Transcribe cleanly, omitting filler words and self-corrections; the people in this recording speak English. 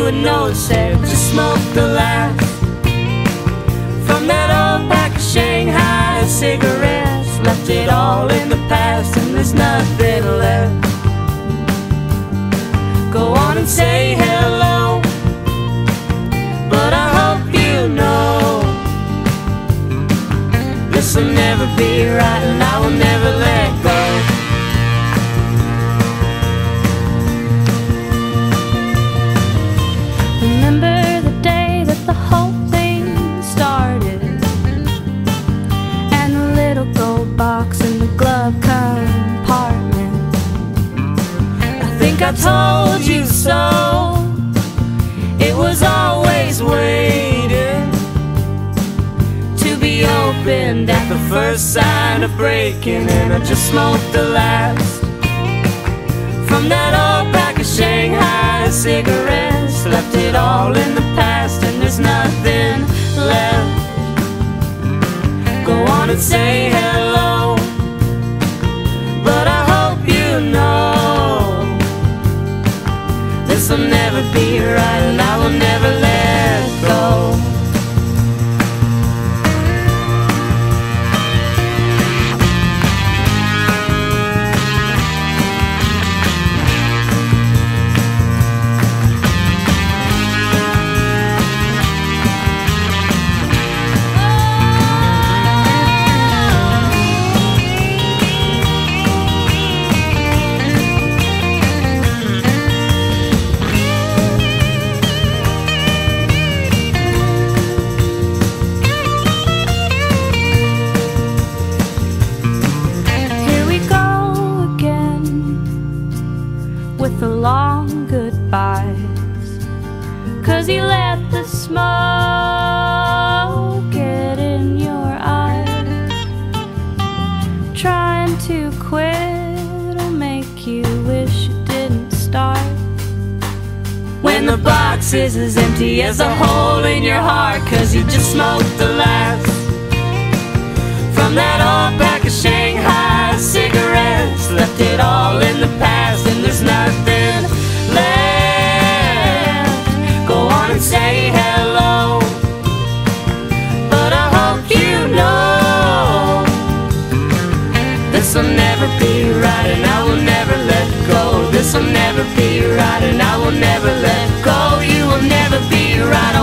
would know it said just smoke the last from that old pack of Shanghai cigarettes. Left it all in the past and there's nothing left. Go on and say hello, but I hope you know this'll never be right and I will never let go. Remember the day that the whole thing started, and the little gold box in the glove compartment. I think I told you so. It was always waiting to be opened at the first sign of breaking, and I just smoked the last from that old pack of Shanghai cigarettes. Left it all in the past and there's nothing left. Go on and say hello, but I hope you know this'll never be right and I will never let go. The long goodbyes, 'cause you let the smoke get in your eyes. Trying to quit will make you wish it didn't start. When the box is as empty as a hole in your heart, 'cause you just smoked the last from that old pack of Shanghai cigarettes. Left it all in the past and there's nothing left. Go on and say hello, but I hope you know this'll never be right and I will never let go. This'll never be right and I will never let go. You will never be right.